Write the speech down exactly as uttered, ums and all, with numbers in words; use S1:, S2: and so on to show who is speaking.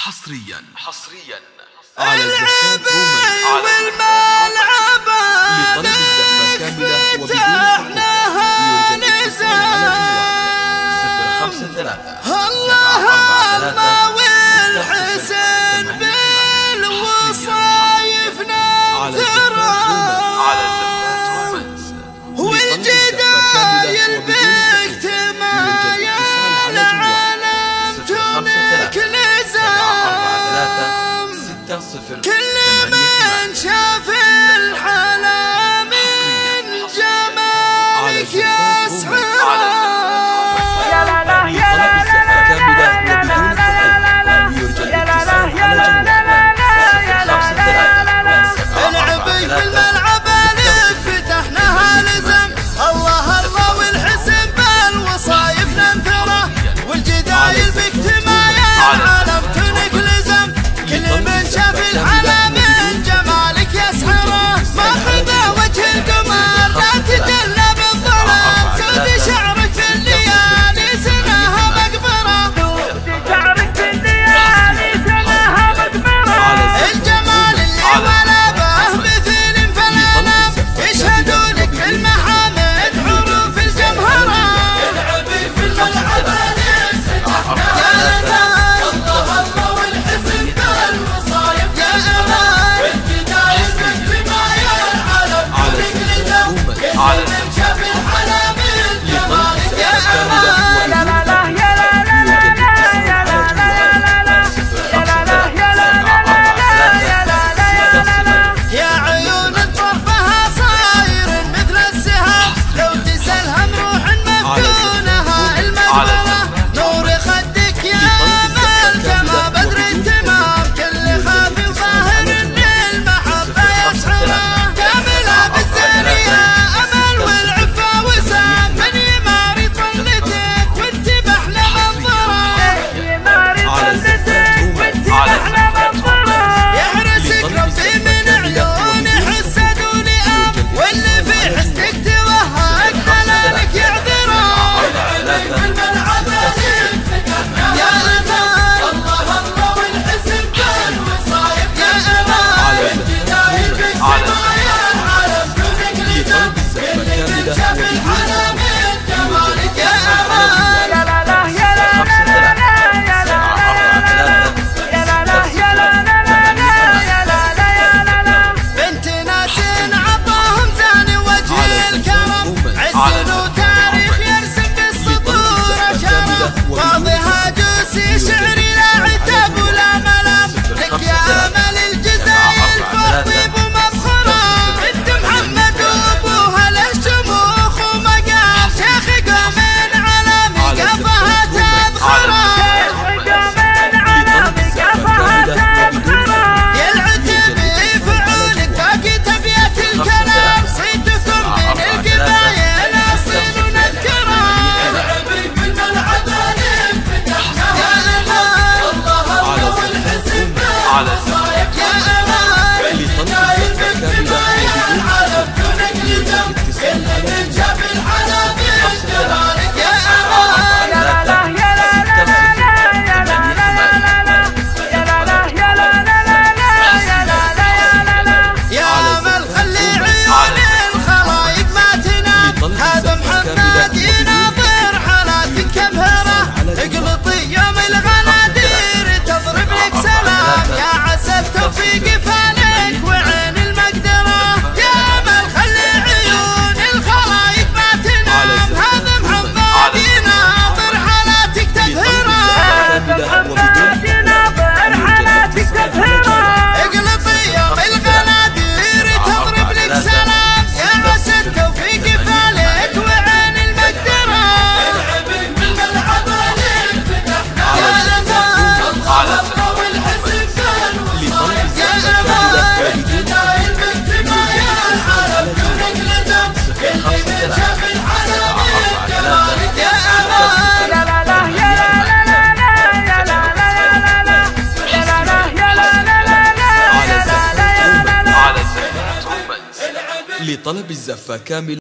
S1: حصريا حصريا
S2: على الزفات والملعبة
S1: لطلب الزفة كاملة وبدون
S2: فتحناها
S1: صفر خمسة ثلاثة
S2: الله الله والحسن بالوصايف ناثرة والجدايل باجتماعي العالم تونك نزام كل من شاف الحلا من جمالك يسحره
S1: يا لا لا يا لا لا يا لا لا يا لا لا يا لا لا يا لا لا
S2: العبي بالملعبة فتحناها لزم الله الله والحسن بالوصايف ننثره والجدايل باجتماعي العالم تونك لزم كل من شاف الحلا من جمالك يسحره ماخذه وجه القمر لا تجلى بالظلام سود شعرك في الليالي سناها مقبره
S3: شعرك في الليالي سناها مقبره
S2: الجمال اللي ولا به مثيل فالعالم يشهدوا لك بالمحامد حروف الجمهره العبي في الملعبة يا الله الله والحسن بالوصايف يا امان والجدايل باجتماعي العالم تونك لزم كل من شاف الحلا من جمالك يا امان
S3: يا لا لا يا لا لا يا لا لا يا لا لا يا لا لا يا لا لا يا لا لا يا لا
S2: يا عيون طرفها صاير مثل السهام لو تسألها مروح مفتونها المقبرة نور خدك يا امل كما بدر التمام كل خافي وظاهر ان المحبة يسحره كاملة بالزانية امل والعفة وسام من يماري طلتك وانت باحلى منظرة
S3: يماري طلتك وانت احلى منظره
S2: يحرسك ربي من عيون حسد ولئام واللي في حسنك توهق دلالك يعذره يا امان الله الله والحسن بالوصايف يا امان الجدايل باجتماعي العالم تونك لزم كل من شاف الحلا من جمالك يا امان
S3: يا لا لا يا لا لا يا لا يا لا لا يا لا لا يا لا لا يا لا لا
S2: بنت ناس عطاهم زان وجه الكرم عز وتاريخ يرسم بالسطور اشاره واضحه جوسي شعري لا عتاب ولا ملام لك يا امل الجزاير فالطيب ومفخره انت محمد وابوها له شموخ ومقام شيخ قوم على مقافها تذخره يلعتب يفعولك باقي تبيات الكلام صيتكم من القبايل اصيل ونذكره العبي بالملعبة فتحناها يا امان الله والحسن بالوصايف يا امان الجدايل باجتماعي العالم تونك لزم كل من شاف الحلا من جمالك يا امان
S3: يا لا لا يا لا لا يا لا لا يا لا لا يا لا لا يا لا لا يا لا
S2: يا امل خلي عيون الخلايق ما تنام هذا محمد يناظر حالاتك كبهره اقلطي يوم الغنادير تضرب لك سلام يا عسى التوفيق فالك وعين المقدره يا امل خلي عيون الخلايق ما تنام هذا محمد يناظر حالاتك تبهره
S3: محمد يناظر حالاتك تبهره
S2: اقلطي يوم الغنادير تضرب لك سلام يا عسى التوفيق فالك وعين المقدره العبي بالملعبة فتحناها يا امان الله والحسن بالوصايف يا امان الجدايل باجتماعي العالم تونك لزم كل من شاف الحلا من جمالك يا امان
S3: يا لا لا يا لا لا يا لا لا يا لا يا لا لا يا لا لا يا لا لا يا لا
S1: لطلب الزفة كاملة